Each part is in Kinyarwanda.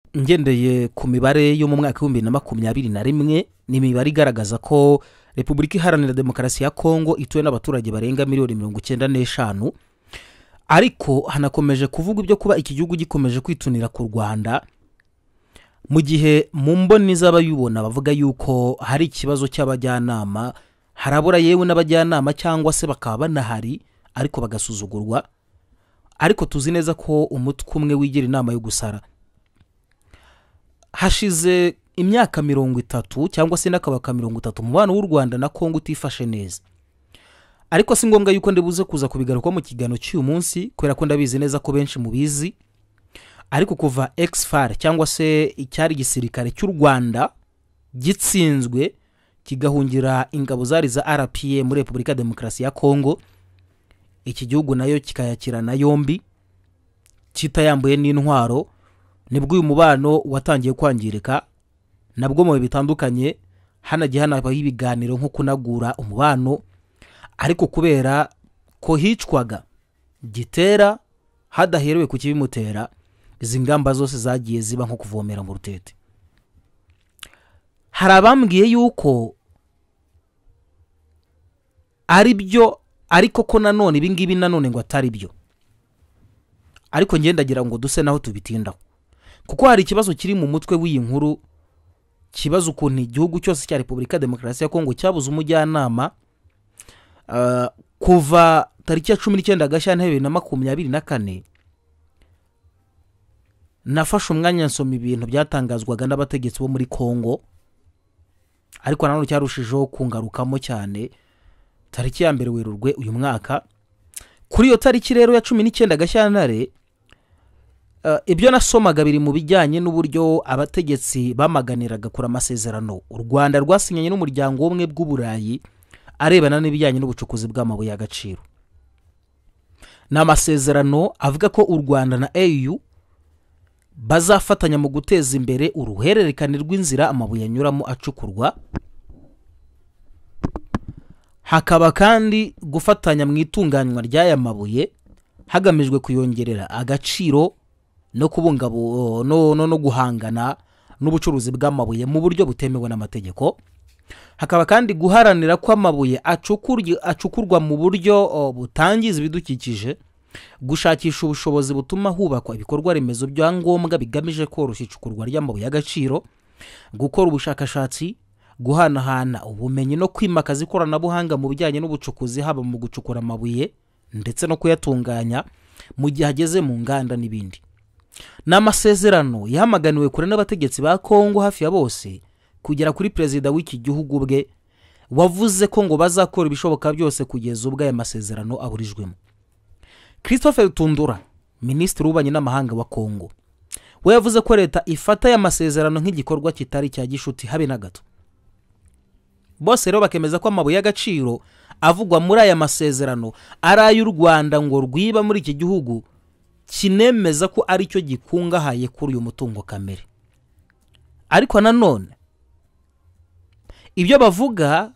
ngendeye ku mibare yo mu mwaka wa 2021 ni imibare igaragaza ko Repubulika Iharanira Demokarasi ya Kongo ituwe n'abaturage barenga miliyoni 95, ariko hanakomeje kuvuga ibyo kuba iki gihugu gikomeje kwitunira ku Rwanda, mu gihe mu mboni z'abayubona bavuga yuko hari ikibazo cy'abajyanama, harabura yewe n'abajyanama cyangwa se bakaba banahari ariko bagasuzugurwa, ariko tuzi neza ko umutwe umwe wigira inama yo gusara. Hashize imyaka 30 cyangwa se n'akabaka 30 mubano w'u Rwanda na Kongo utifashe neza, ariko si ngombwa yuko ndibuze kuza kubigaruka mu kigano cy'uyu munsi kubera ko ndabizi neza ko benshi mubizi. Ariko kuva XFAR cyangwa se icyari gisirikare cy'u Rwanda gitsinzwe kigahungira ingabo zari za RPA muri Repubulika Demokarasi ya Kongo, iki gihugu nayo kikayakirana yombi kitayambuye n'intwaro, nibwo uyu mubano watangiye kwangirika. Nabwo mu bitandukanye hanagiye hanabaho ibiganiro nko kunagura umubano, ariko kubera ko hicwaga gitera hadaherewe ku kibimutera, izi ngamba zose zagiye ziba nko kuvomera mu rutete. Hari abambwiye yuko ari byo, ariko ko nanone ibingibi nanone ngo atari byo, ariko ngendagira ngo duse naho tubitindaho, kuko hari ikibazo kiri mu mutwe w'iyi nkuru, kibazo ukuntu igihugu cyose cya Repubulika Demokarasi ya Kongo cyabuze umujyanama kuva tariki ya 19 Gashyantare 2024. Nafashe umwanya nsoma ibintu byatangazwaga n'abategetsi bo muri Kongo, ariko nanone cyarushijeho kungarukamo cyane tariki ya 1 Werurwe uyu mwaka. Kuri iyo tariki rero ya 19 Gashyantare, ibyo nasomaga biri mu bijyanye n'uburyo abategetsi bamaganiraga kuri amasezerano u Rwanda rwasinyanye n'umuryango w'ubumwe bw'Uburayi arebana n'ibijyanye n'ubucukuzi bw'amabuye y'agaciro. N'amasezerano avuga ko u Rwanda na EU bazafatanya mu guteza imbere uruhererekane rw'inzira amabuye anyuramo acukurwa, hakaba kandi gufatanya mu itunganywa ry'aya mabuye hagamijwe kuyongerera agaciro no no guhangana n'ubucuruzi bw'amabuye mu buryo butemewe n'amategeko. Hakaba kandi guharanira ko amabuye acukurwa mu buryo butangiza ibidukikije, gushakisha ubushobozi butuma hubakwa ibikorwa remezo bya ngombwa bigamije koroshya icukurwa ry'amabuye y'agaciro, gukora ubushakashatsi, guhanahana ubumenyi no kwimakaza ikoranabuhanga mu bijyanye n'ubucukuzi, haba mu gucukura amabuye ndetse no kuyatunganya mu gihe ageze mu nganda n'ibindi. N'amasezerano yahamaganiwe kure n'abategetsi ba Kongo hafi ya bose, kugera kuri perezida w'iki gihugu bwe wavuze ko ngo bazakora ibishoboka byose kugeza ubwo aya masezerano aburijwemo. Christopher Tundura, minisitiri w'ububanyi n'amahanga wa Kongo, we yavuze ko leta ifata aya masezerano nk'igikorwa kitari cya gishuti habe na gato. Bose rero bakemeza ko amabuye y'agaciro avugwa muri aya masezerano ari ay'u Rwanda ngo rwiba muri iki gihugu, kinemeza ko ari cyo gikungahaye kuri uyu mutungo kamere. Ariko nanone ibyo bavuga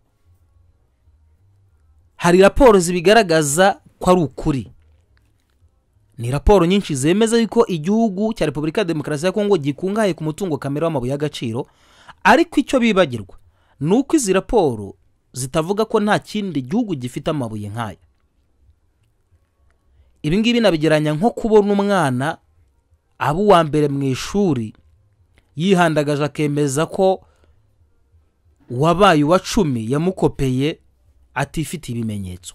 hari raporo zibigaragaza ko ari ukuri. Ni raporo nyinshi zemeza yuko igihugu cya Repubulika Demokarasi ya Kongo gikungahaye ku mutungo kamere w'amabuye y'agaciro, ariko icyo bibagirwa nuko izi raporo zitavuga ko nta kindi gihugu gifite amabuye nk'aya. Ibi ngibi nabigeranya nko kubona umwana abo wa mbere mu ishuri yihandagaje akemeza ko wabaye wa 10 yamukopeye atifite ibimenyetso.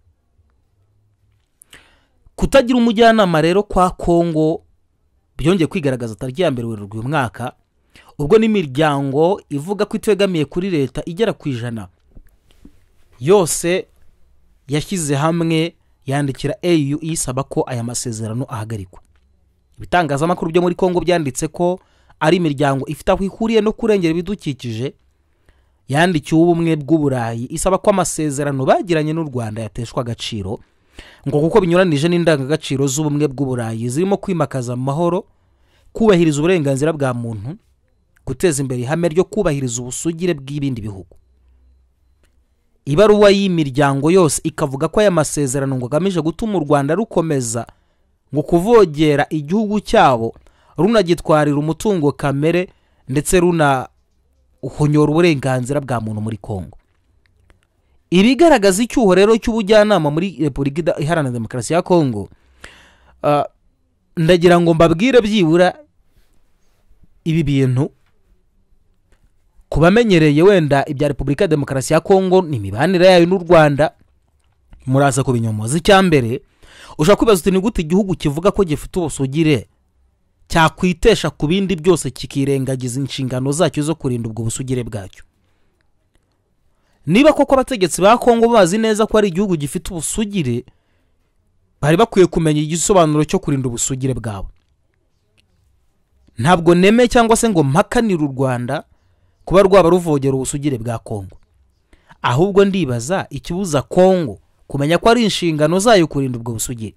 Kutagira umujyanama rero kwa Kongo byongeye kwigaragaza tariki ya 1 Werurwe uyu mwaka, ubwo n'imiryango ivuga ko itegamiye kuri leta igera ku 100 yose yashyize hamwe yandikira EU isaba ko aya masezerano ahagarikwa. Ibitangazamakuru byo muri Kongo byanditse ko ari imiryango ifite aho ihuriye no kurengera ibidukikije yandikiye ubumwe bw'Uburayi isaba ko amasezerano bagiranye n'u Rwanda yateshwa agaciro, ngo kuko binyuranije n'indangagaciro z'ubumwe bw'Uburayi zirimo kwimakaza amahoro, kubahiriza uburenganzira bwa muntu, guteza imbere ihame ryo kubahiriza ubusugire bw'ibindi bihugu. Ibaruwa y'imiryango yose ikavuga ko aya masezerano ngo agamije gutuma u Rwanda rukomeza ngo kuvogera igihugu cyabo runagitwarira umutungo kamere ndetse runahonyora uburenganzira bwa muntu muri Kongo. Ibigaragaza icyuho rero cy'ubujyanama muri Repubulika Iharanira Demokarasi ya Kongo, ndagira ngo mbabwire byibura ibi bintu kubamenyereye wenda ibya Repubulika Demokarasi ya Kongo n'imibanire yayo n'u Rwanda muraza kubinyomoza. Icyambere ushaka kwibaza uti ni gute igihugu kivuga ko gifite ubusugire cyakwitesha ku bindi byose kikirengagiza inshingano zacyo zo kurinda ubwo busugire bwacyo? Niba koko abategetsi ba Kongo bazi neza ko ari igihugu gifite ubusugire, bari bakwiye kumenya igisobanuro cyo kurinda ubusugire bwabo. Ntabwo neme cyangwa se ngo mpakanira u Rwanda kuba rwaba ruvogera ubusugire bwa Kongo, ahubwo ndibaza ikibuza Kongo kumenya ko ari inshingano zayo kurinda ubwo busugire.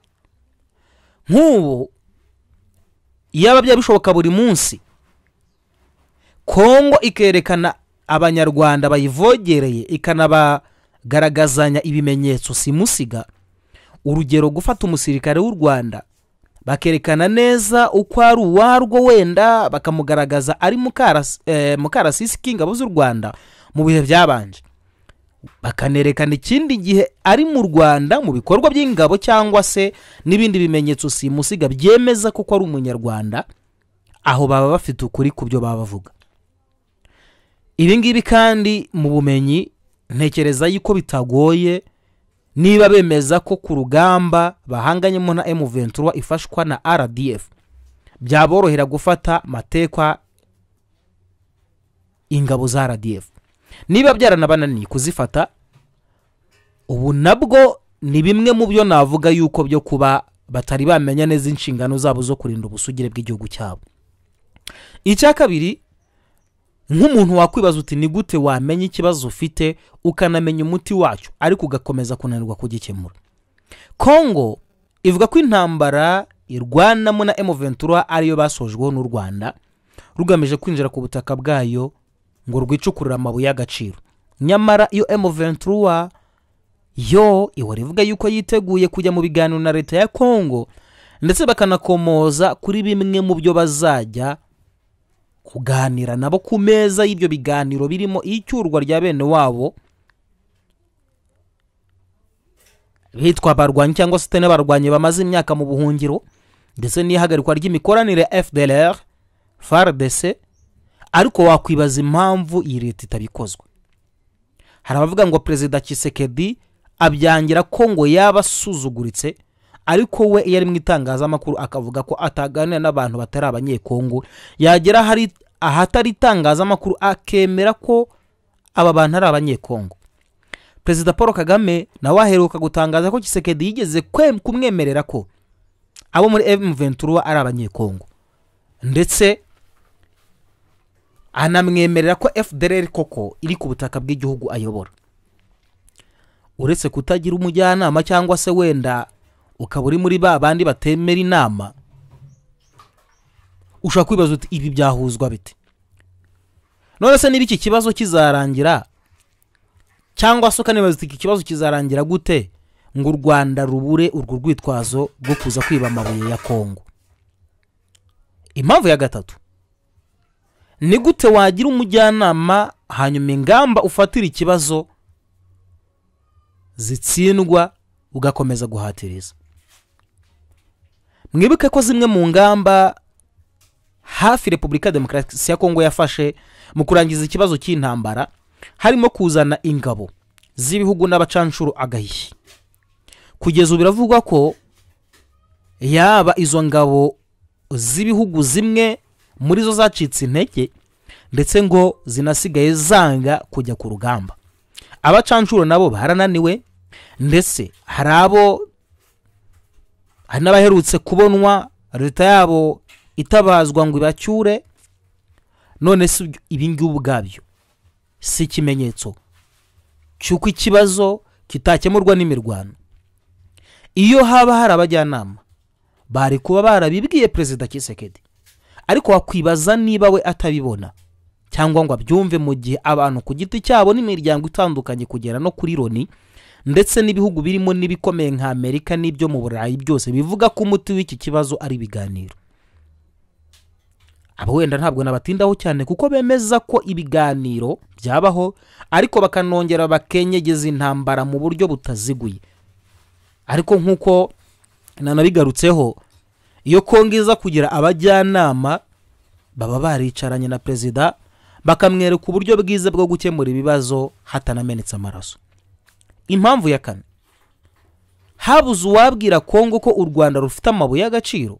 Nk'ubu yaba byabishoboka buri munsi Kongo ikerekana abanyarwanda bayivogereye, ikanabagaragazanya ibimenyetso simusiga. Urugero, gufata umusirikare w'u Rwanda bakerekana neza uko ari uwarwo, wenda bakamugaragaza ari mukarasisi k'ingabo z'u Rwanda mu bihe byabanje, bakanerekana ikindi gihe ari mu Rwanda mu bikorwa by'ingabo cyangwa se n'ibindi bimenyetso simusiga byemeza ko ari umunyarwanda, aho baba bafite ukuri ku byo baba bavuga. Ibi ngibi kandi mu bumenyi ntekereza yuko bitagoye niba bemeza ko ku rugamba bahanganyemo na M23 ifashwa na RDF byaborohera gufata matekwa ingabo za RDF. Niba byaranabananiye kuzifata, ubu nabwo ni bimwe mu byo navuga yuko byo kuba batari bamenya neza inshingano zabo zo kurinda ubusugire bw'igihugu cyabo. Icya kabiri, nk'umuntu wakwibaza uti ni gute wamenya ikibazo ufite ukanamenya umuti wacyo ariko ugakomeza kunanirwa kugikemura? Kongo ivuga ko intambara irwanamo na M23 ariyo basojweho n'u Rwanda rugamije kwinjira ku butaka bwayo ngo rwicukurira amabuye y'agaciro. Nyamara iyo M23 yo ihora ivuga yuko yiteguye kujya mu biganiro na leta ya Kongo, ndetse bakanakomoza kuri bimwe mu byo bazajya kuganira nabo ku meza y'ibyo biganiro, birimo icyurwa rya bene wabo bitwa barwanyi cyangwa se n'abarwanyi bamaze imyaka mu buhungiro, ndetse n'ihagarikwa ry'imikoranire FDLR FARDC. Ariko wakwibaza impamvu iyi leta itabikozwa. Hari abavuga ngo Perezida Tshisekedi abyangira ko ngo yabasuzuguritse, ariko we iyo ari mu itangazamakuru akavuga ko ataganira n'abantu batari abanyekongo, yagera hari ahatari itangazamakuru akemera ko aba bantu ari abanyekongo. Perezida Paul Kagame nawe aheruka gutangaza ko Tshisekedi yigeze kumwemerera ko abo muri M23 ari abanyekongo, ndetse anamwemerera ko FDLR koko iri ku butaka bw'igihugu ayobora. Uretse kutagira umujyanama cyangwa se wenda ukaba uri muri ba bandi batemera inama, ushaka kwibaza uti ibi byahuzwa bite? None se niba iki kibazo kizarangira, cyangwa se ukanibaza uti iki kibazo kizarangira gute ngo u Rwanda rubure urwo rwitwazo rwo kuza kwiba amabuye ya Kongo? Impamvu ya gatatu, ni gute wagira umujyanama hanyuma ingamba ufatira ikibazo zitsindwa ugakomeza guhatiriza? Mwibuke ko zimwe mu ngamba hafi Repubulika Demokarasi ya Kongo yafashe mu kurangiza ikibazo cy'intambara harimo kuzana ingabo z'ibihugu n'abacanshuro agahiye. Kugeza ubu biravugwa ko yaba izo ngabo z'ibihugu zimwe muri zo zacitse intege, ndetse ngo zinasigaye zanga kujya ku rugamba. Abacanshuro nabo barananiwe, ndetse hari n'abaherutse kubonwa leta yabo itabazwa ngo ibacyure. None se ibi ngibi ubwabyo si ikimenyetso cy'uko ikibazo kitakemurwa n'imirwano? Iyo haba hari abajyanama bari kuba barabibwiye Perezida Tshisekedi, ariko wakwibaza niba we atabibona cyangwa ngo abyumve, mu gihe abantu ku giti cyabo n'imiryango itandukanye kugera no kuri Loni ndetse n'ibihugu birimo n'ibikomeye nka Amerika n'ibyo mu Burayi byose bivuga ko umuti w'iki kibazo ari ibiganiro. abo wenda ntabwo nabatindaho cyane kuko bemeza ko ibiganiro byabaho ariko bakanongera bakenyegeza intambara mu buryo butaziguye. Ariko nk'uko nanabigarutseho, iyo Kongo iza kugira abajyanama baba baricaranye na perezida bakamwereka uburyo bwiza bwo gukemura ibibazo hatanamenetse amaraso. Impamvu ya kane, habuze uwabwira Kongo ko u Rwanda rufite amabuye y'agaciro.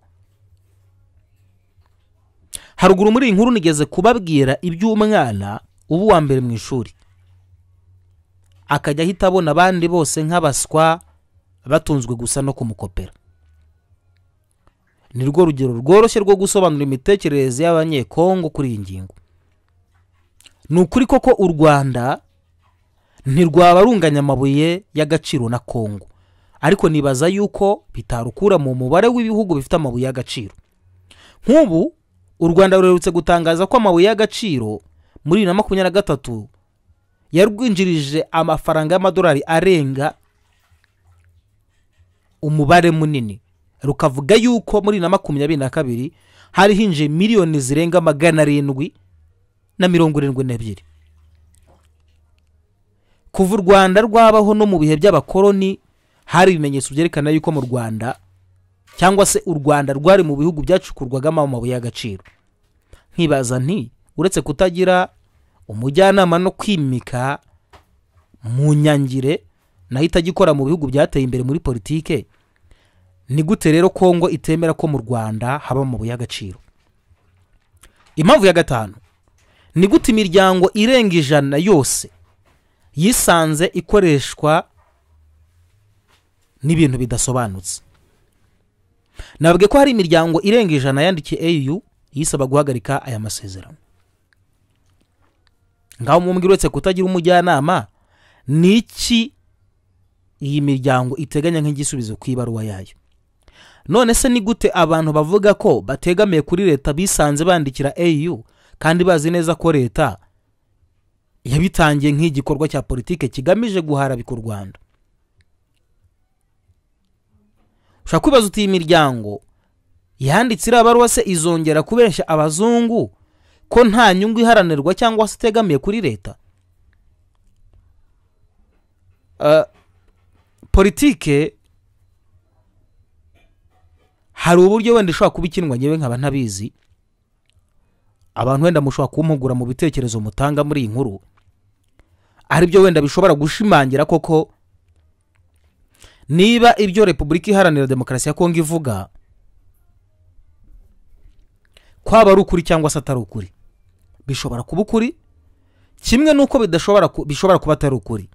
Haruguru muri inkuru nigeze kubabwira iby'umwana ubu wa mbere mu ishuri akajya ahita abona abandi bose nk'abaswa batunzwe gusa no kumukopera. Ni rwo rugero rworoshye rwo gusobanura imitekerereze y'abanyekongo kuri iyi ngingo. Ni ukuri koko u Rwanda ntirwabarunganya amabuye y'agaciro na Kongo, ariko nibaza yuko bitarukura mu mubare w'ibihugu bifite amabuye y'agaciro. Nk'ubu u Rwanda rurerutse gutangaza ko amabuye y'agaciro muri 2023 yarwinjirije amafaranga y'amadolari arenga umubare munini, rukavuga yuko muri 2022 hari hinje miliyoni zirenga 772. Kuva u Rwanda rwabaho no mu bihe by'abakoloni hari ibimenyetso byerekana yuko mu Rwanda cyangwa se u Rwanda rwari mu bihugu byacukurwagamo amabuye y'agaciro. Nkibaza nti uretse kutagira umujyanama no kwimika mu nyangire nahita gikora mu bihugu byateye imbere muri politike, ni gute rero Kongo itemera ko mu Rwanda haba amabuye y'agaciro? Impamvu ya gatanu, ni gute imiryango irenga 100 yose yisanze ikoreshwa n'ibintu bidasobanutse. Nababwiye ko hari imiryango irenga 100 yandikiye AU yisaba guhagarika aya masezerano. Ngaho mumbwira uretse kutagira umujyanama niki iyi miryango iteganya nk'igisubizo kwibaruwa yayo? None se ni gute abantu bavuga ko bategamiye kuri leta bisanze bandikira AU kandi bazi neza ko leta yabitangiye nk'igikorwa cya politike kigamije guharabika u Rwanda? Ushaka kwibaza uti imiryango yanditse irabaruwa se izongera kubesha abazungu ko nta nyungu iharanirwa cyangwa se itegamiye kuri leta? Politike hari uburyo wenda ishobora kuba ikinwa nyewe nkaba ntabizi, abantu wenda mushobora kumpugura mu bitekerezo mutanga muri iyi nkuru, ari byo wenda bishobora gushimangira koko niba ibyo Repubulika Iharanira Demokarasi ya Kongo ivuga kwaba ari ukuri cyangwa se atari ukuri. Bishobora kuba ukuri kimwe nuko bishobora kuba atari ukuri,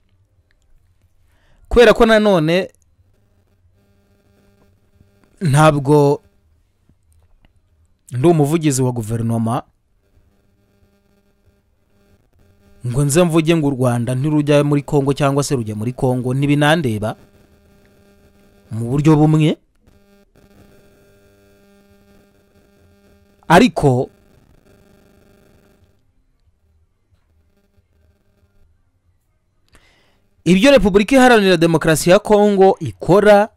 kubera ko nanone ntabwo ndi umuvugizi wa guverinoma ngo nze mvuge ngo u Rwanda ntirujya muri Kongo cyangwa se rujya muri Kongo, ntibinandeba mu buryo bumwe. Ariko ibyo Repubulika Iharanira Demokarasi ya Kongo ikora,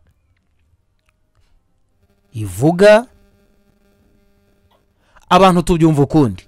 ivuga, abantu tubyumva ukundi.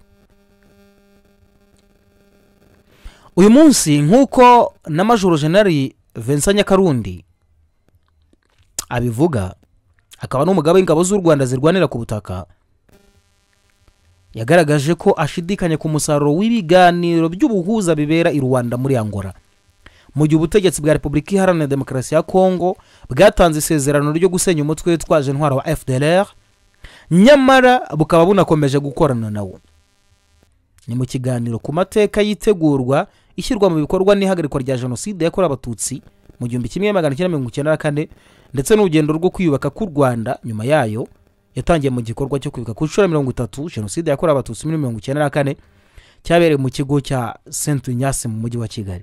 Uyu munsi nk'uko na Major General Vincent Nyakarundi abivuga, akaba n'umugabo w'ingabo z'u Rwanda zirwanira ku butaka, yagaragaje ko ashidikanye ku musaruro w'ibiganiro by'ubuhuza bibera i Rwanda muri Angola, mu gihe ubutegetsi bwa Repubulika Iharanira Demokarasi ya Kongo bwatanze isezerano ryo gusenya umutwe witwaje intwaro wa FDLR, nyamara bukaba bunakomeje gukorana nawo. Ni mu kiganiro ku mateka yitegurwa ishyirwa mu bikorwa n'ihagarikwa rya jenoside yakorewe abatutsi mu 1994 ndetse n'urugendo rwo kwiyubaka ku Rwanda nyuma yayo, yatangiye mu gikorwa cyo kwibuka ku nshuro 30 jenoside yakorewe abatutsi muri 1994 cyabereye mu kigo cya Saint Ignace mu mujyi wa Kigali.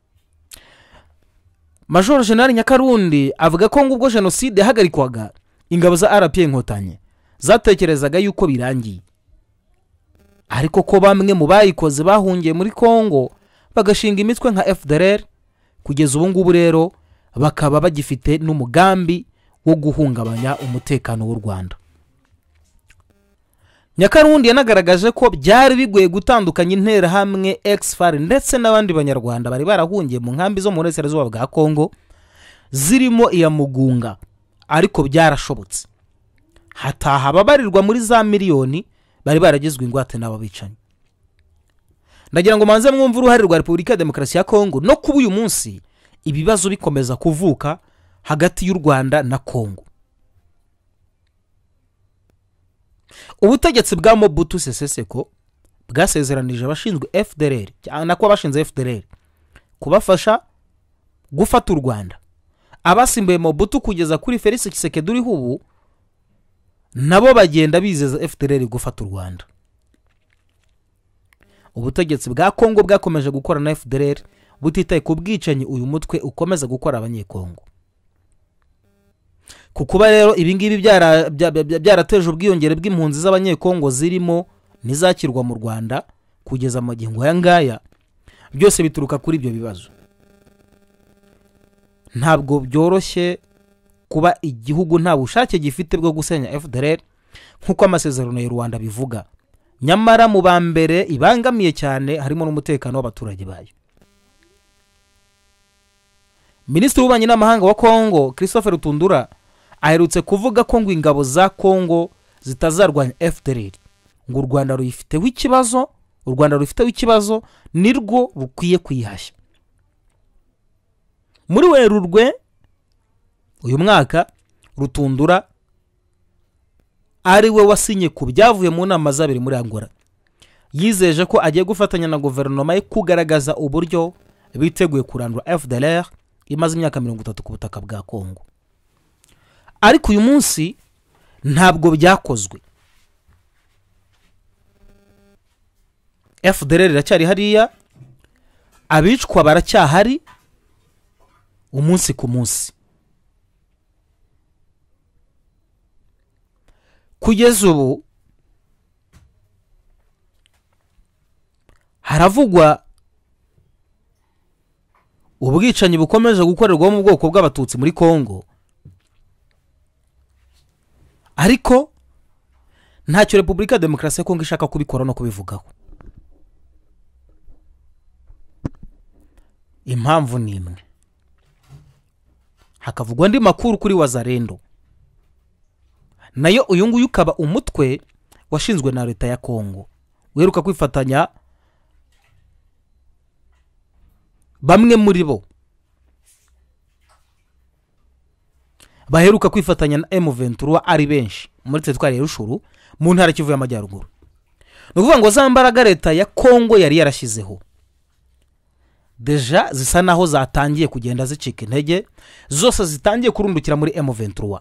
Major General Nyakarundi avuga ko ngubwo jenoside yahagarikwaga, ingabo za RPA Inkotanyi zatekerezaga yuko birangiye, ariko ko bamwe mu bayikoze bahungiye muri Kongo bagashinga imitwe nka FDLR. Kugeza ubu ngubu rero bakaba bagifite n'umugambi wo guhungabanya umutekano w'u Rwanda. Nyakarundi yanagaragaje ko byari bigoye gutandukanya interahamwe ex-FAR ndetse n'abandi banyarwanda bari barahungiye mu nkambi zo mu burasirazuba bwa Kongo zirimo iya Mugunga, ariko byarashobotse hataha ababarirwa muri za miliyoni bari baragizwe ingwate n'abo bicanyi. Ndagira ngo manze mwumva uruhare rwa Repubulika ya Demokarasi ya Kongo no kuba uyu munsi ibibazo bikomeza kuvuka hagati y'u Rwanda na Kongo. Ubutegetsi bwa Mobutu Sese Seko bwasezeranije abashinzwe FDLR cyane ko abashinze FDLR kubafasha gufata u Rwanda. Abasimbuye Mobutu kugeza kuri Felix Tshisekedi uriho ubu nabo bagenda bizeza FDLR gufata u Rwanda. Ubutegetsi bwa Kongo bwakomeje gukora na FDLR butitaye ku bwicanyi uyu mutwe ukomeza gukora abanyekongo. Kukuba rero ibingibi byarateje ubwiyongere bw'impunzi z'abanyekongo zirimo nizakirwa mu Rwanda kugeza mu gihe ngoya ngaya, byose bituruka kuri ibyo bibazo. Ntabwo byoroshye kuba igihugu nta bushake gifite bwo gusenya FDLR nkuko amasezerano y'u Rwanda bivuga, nyamara mu bambere ibangamiye cyane harimo n'umutekano w'abaturage bayo. Minisitiri w'ububanyi n'amahanga wa Kongo Christopher Rutundura aherutse kuvuga ko ngo ingabo za Kongo zitazarwanya FDLR, ngo u Rwanda rufiteho ikibazo nirwo rukwiye kwihashya. Muri Werurwe uyu mwaka Rutundura ari we wasinye ku byavuye mu nama zabiri muri Angola, yizeje ko agiye gufatanya na guverinoma ye kugaragaza uburyo biteguye kurandura FDLR imaze imyaka 30 ku butaka bwa Kongo. Ariko uyu munsi ntabwo byakozwe. FDLR iracyari hariya, abicwa baracyahari umunsi ku munsi. Kugeza ubu haravugwa ubwicanyi bukomeje gukorerwa mu bwoko bw'abatutsi muri Kongo, ariko ntacyo Repubulika ya Demokarasi ya Kongo ishaka kubikora no kubivugaho. Impamvu ni imwe, hakavugwa andi makuru kuri Wazalendo, nayo uyu nguyu ukaba umutwe washinzwe na leta ya Kongo weruka kwifatanya bamwe muri bo baheruka kwifatanya na M23 ari benshi muri teritwari ya Rushuru mu ntara Kivu y'Amajyaruguru. No kuvuga ngo za mbaraga leta ya Kongo yari yarashizeho deja zisa naho zatangiye kugenda zicika intege, zose zitangiye kurundukira muri M23.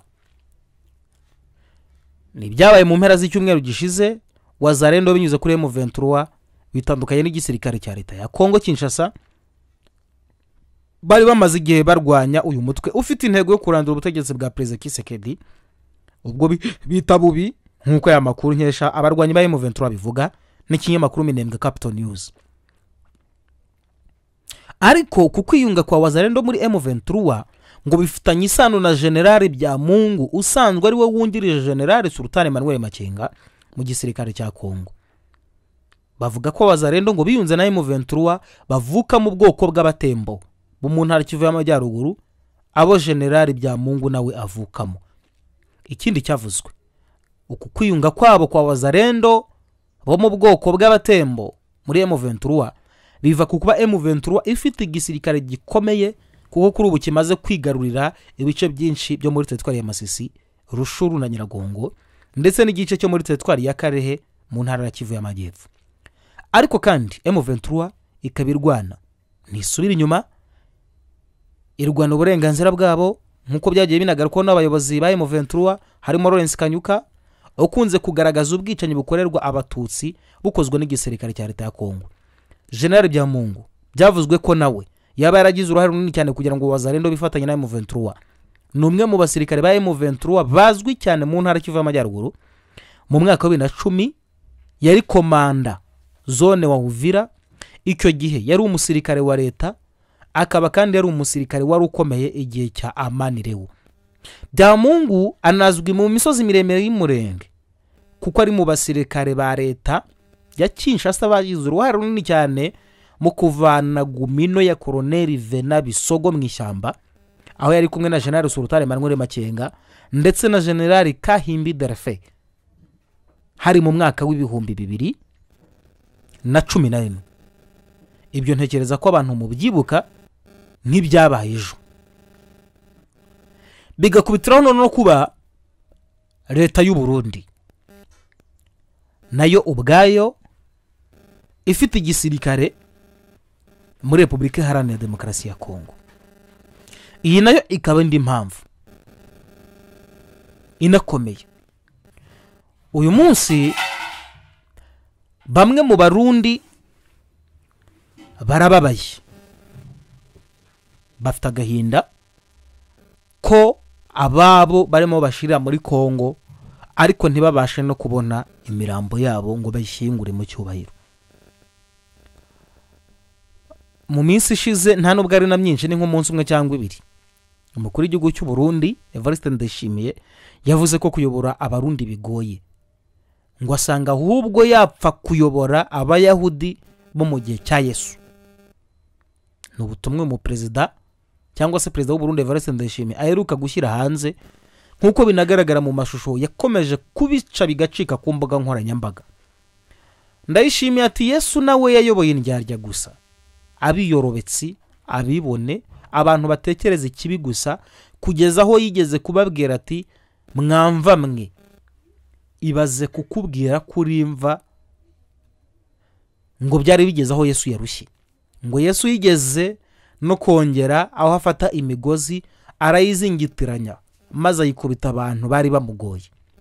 Ni byabaye mu mpera z'icyumweru gishize, Wazalendo binyuze kuri M23 bitandukanye n'igisirikare cya leta ya Kongo Kinshasa bari bamaze igihe barwanya uyu mutwe ufite intego yo kurandura ubutegetsi bwa President Tshisekedi. Ubwo bita bubi nkuko ya makuru nkesha abarwanyi ba M23 bivuga n'ikinyamakuru Minembwe Capital News. Ariko kukwiyunga kwa Wazalendo muri M23 ngo bifitanye isano na General Byamungu usanzwe ari we wungirije General Sultan Emmanuel Makenga mu gisirikare cya Kongo. Bavuga ko Wazalendo ngo biyunze na M23 bavuka mu bwoko bw'abatembo bo mu ntara Kivu y'Amajyaruguru, abo General Byamungu nawe avukamo. Ikindi cyavuzwe, uku kwiyunga kwabo kwa Wazalendo bo mu bwoko bw'abatembo muri M23 biva kukuba M23 ifite igisirikare gikomeye kuko kuri ubu kimaze kwigarurira ibice byinshi byo muri teritwari ya Masisi, Rushuru na Nyiragongo ndetse n'igice cyo muri teritwari ya Karehe mu ntara ya Kivu y'Amajyepfo. Ariko kandi M23 ikabirwana nisubira inyuma, irwana uburenganzira bwabo nkuko byagiye binagarukwa n'abayobozi ba M23 harimo Lawrence Kanyuka ukunze kugaragaza ubwicanyi bukorerwa abatutsi bukozwe n'igisirikare cya leta ya Kongo. General Byamungu byavuzwe ko nawe yaba yaragize uruhare runini cyane kugira ngo Wazalendo bifatanye na M23. Numwe mu basirikare ba M23 bazwi cyane mu ntara Kivu y'Amajyaruguru. Mu mwaka wa 2010 yari komanda zone wa Uvira, icyo gihe yari umusirikare wa leta, akaba kandi yari umusirikare wari ukomeye igihe cya Amani Lewu. Byamungu anazwi mu misozi miremire y'Umurenge kuko ari mu basirikare ba leta ya Kinshasa bagize uruhare runini cyane mu kuvana Gumino ya Colonel Vena Bisogo mu ishyamba, aho yari kumwe na General Sultan Emmanuel Makenga ndetse na General Kahimbi Delphin hari mu mwaka w'ibihumbi 2011. Ibyo ntekereza ko abantu mu byibuka nk'ibyabaye ejo. Bigakubitiraho no kuba leta y'u Burundi nayo ubwayo ifite igisirikare muri Repubulika Iharanira Demokarasi ya Kongo. Iyi nayo ikaba indi mpamvu inakomeye. Uyu munsi bamwe mu Barundi barababaye, bafite agahinda ko ababo barimo bashira muri Kongo ariko ntibabashe no kubona imirambo yabo ngo bayishyingure mu cyubahiro. Mu minsi ishize nta nubwo ari na myinshi, ni nk'umunsi umwe cyangwa ibiri, umukuru w'igihugu cy'u Burundi Evariste Ndayishimiye yavuze ko kuyobora abarundi bigoye, ngo asanga ahubwo yapfa kuyobora abayahudi bo mu gihe cya Yesu. Ni ubutumwe mu perezida cyangwa se perezida w'u Burundi Evariste Ndayishimiye aheruka gushyira hanze, nk'uko binagaragara mu mashusho yakomeje kubica bigacika ku mbuga nkoranyambaga. Ndayishimiye ati Yesu nawe yayoboye indyarya gusa, abiyorobetsi, abibone, abantu batekereza ikibi gusa, kugeza aho yigeze kubabwira ati mwamva mwe ibaze kukubwira kuri imva, ngo byari bigeze aho Yesu yarushye, ngo Yesu yigeze no kongera aho afata imigozi arayizingitiranya maze ayikubita abantu bari bamugoye.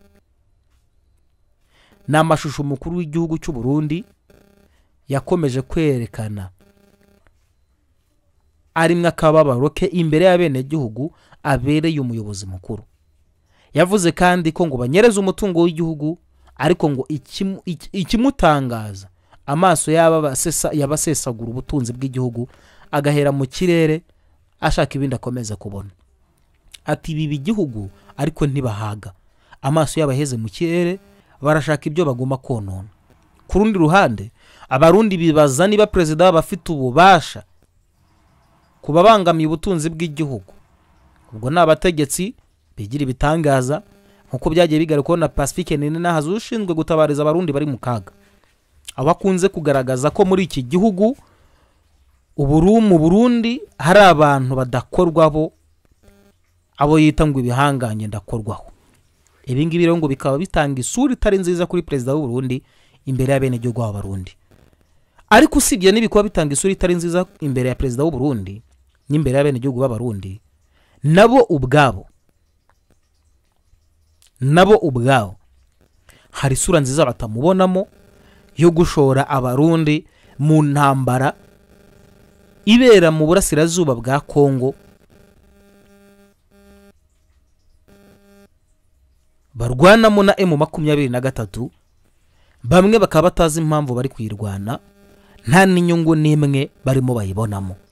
Ni amashusho umukuru w'igihugu cy'u Burundi yakomeje kwerekana arimwe akababaro ke imbere y'abenegihugu abereye umuyobozi mukuru. Yavuze kandi ko ngo banyereza umutungo w'igihugu, ariko ngo ikimutangaza amaso yabasesagura ubutunzi bw'igihugu, agahera mu kirere ashaka ibindi akomeza kubona. Ati bibi igihugu ariko ntibahaga, amaso yabaheze mu kirere barashaka ibyo baguma konona. Ku rundi ruhande abarundi bibaza niba perezida bafite ububasha kubabangamiye ubutunzi bw'igihugu. Ubwo n'abategetsi bigira ibitangaza nkuko byagiye bigaruka na Pacifique Ninahaza ushinzwe gutabariza abarundi bari mu kaga, abakunze kugaragaza ko muri iki gihugu mu Burundi hari abantu badakorwabo, abo yita ngo ibihanganye ndakorwaho. Ibi ngibi rero ngo bikaba bitanga isura itari nziza kuri perezida w'u Burundi imbere y'abenegihugu b'Abarundi. Ariko usibye n'ibikuba bitanga isura itari nziza imbere ya perezida w'u Burundi n'imbere y'abenegihugu b'Abarundi, nabo ubwabo hari isura nziza batamubonamo yo gushora abarundi mu ntambara ibera mu burasirazuba bwa Kongo, barwanamo na M23. Bamwe bakaba batazi impamvu bari kwirwana, nta n'inyungu n'imwe barimo bayibonamo.